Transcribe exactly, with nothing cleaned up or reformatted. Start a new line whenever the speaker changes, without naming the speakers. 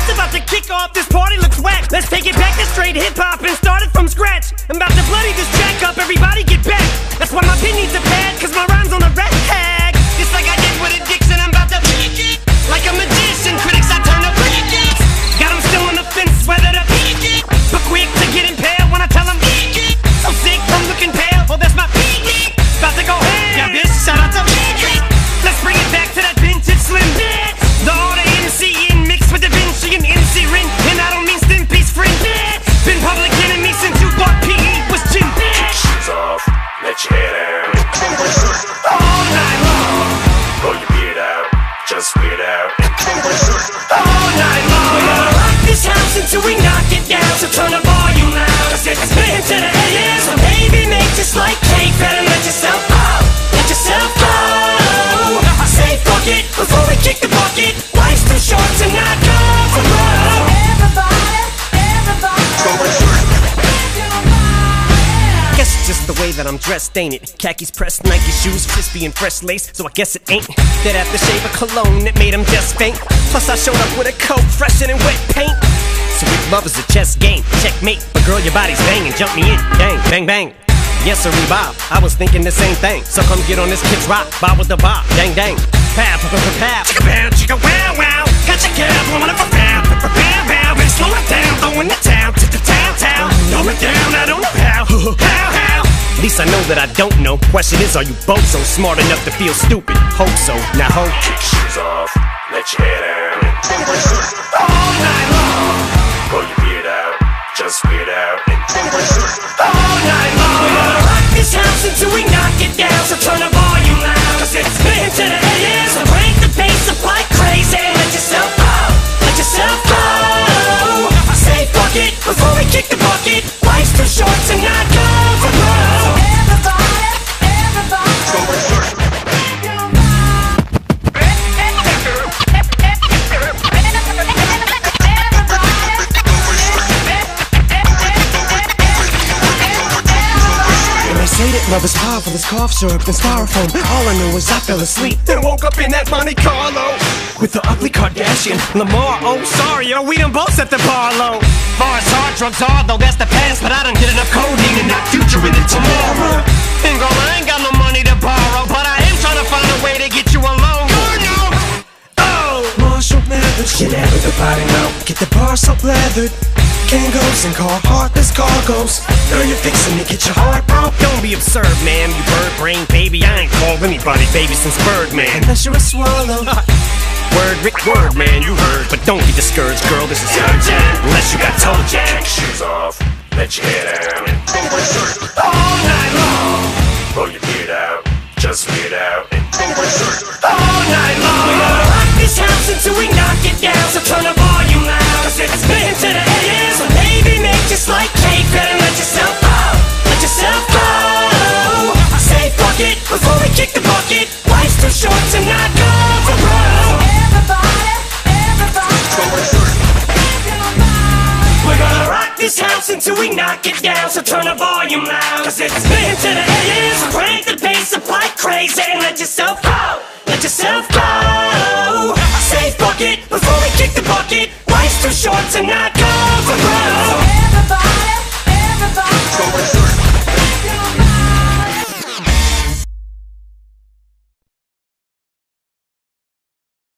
It's about to kick off, this party looks whack. Let's take it back to straight hip-hop and start it from scratch. I'm about to bloody this track up, everybody get back. That's why my pin needs a pad, cause my rhyme's on a ra-hag. Just like I did with Addiction, I'm about to peek it. Like a magician, critics I turn to freakies. Got them still on the fence, whether to peek it. But quick to get impaled when I tell them peek it. So sick from looking pale, oh that's my peek it. About to go ham, yeah bitch, shout out to peek it. Let's bring it back to that vintage slim bitch. The art of MCing mixed with the Vinci and M C Ren. And I don't mean Stimpy's friend, bitch. Been public enemy since you thought P E was gym, bitch.
Kick shoes off, let your hair down.
All night long,
Roll your beard out, just weird out.
all night long. We're gonna rock this house until we knock it down. So turn the volume loud, cause it's been to the A M. So baby, make just like cake, better let yourself go. Let yourself go. I say fuck it before we kick the bucket. Life's too short to not go for broke. Everybody, everybody. Guess it's just the way that I'm dressed, ain't it? Khakis pressed, Nike shoes, crispy and fresh lace. So I guess it ain't that aftershave of cologne that made him just faint. Plus I showed up with a coat fresher than wet paint. So if love is a chess game, checkmate. But girl, your body's banging, jump me in, bang, bang, bang. Yes sir, Bout. I was thinking the same thing. So come get on this kid's rock, bow with the bob, dang dang. Pow, pow, pow, pow. Chicka pow, chicka wow, wow. Got your girl blowing up a pow, pow, pow, pow. Bitch, slow it down, throwing the town to the town, town. Throw it down, I don't know how, how, how. At least I know that I don't know. Question is, are you both so smart enough to feel stupid? Hope so, now hope.
Kick shoes off, let your hair down.
All night long,
Roll your beard out, just weird out.
all night long. We're gonna rock this house until we knock it down. So turn the volume loud, cause it's been to the A M. So break the bass up like crazy. Let yourself go, let yourself go. I say fuck it before we kick the bucket. Life's too short to not go for broke. Everybody, everybody. Say that love is powerful as cough syrup and styrofoam. All I know is I fell asleep, then woke up in that Monte Carlo with the ugly Kardashian Lamar. Oh sorry, yo, we done both set the bar low. Bars hard, drugs hard, though that's the past. But I done did enough codeine and not future in it tomorrow. And girl, I ain't got no money to borrow, but I am trying to find a way to get you alone. Oh, Marshall Mathers, get out of the body now. Get the bar so leathered. Kangos and car heartless cargoes. Girl, you're fixing to get your heart broke. Don't be absurd, man, you bird brain baby. I ain't called anybody baby since Birdman. Unless you're a swallow. Word, Rick, word, man, you heard. But don't be discouraged, girl, this is urgent. Unless you got toe jack.
Kick shoes off, let your hair down.
All night long,
Roll your beard out, just weird out.
all night long. We're gonna rock this house until we knock it down. So turn the volume loud, cause it's been to the A M. So baby, make just like cake, better let yourself go, let yourself go. I say fuck it before we kick the bucket. Life's too short to not go for broke. Everybody, everybody. We're gonna rock this house until we knock it down. So turn the volume loud, cause it's been to the A M. So crank the bass up like crazy and let yourself go, let yourself go. I say fuck it before we kick the bucket. Life's too short to not go for broke.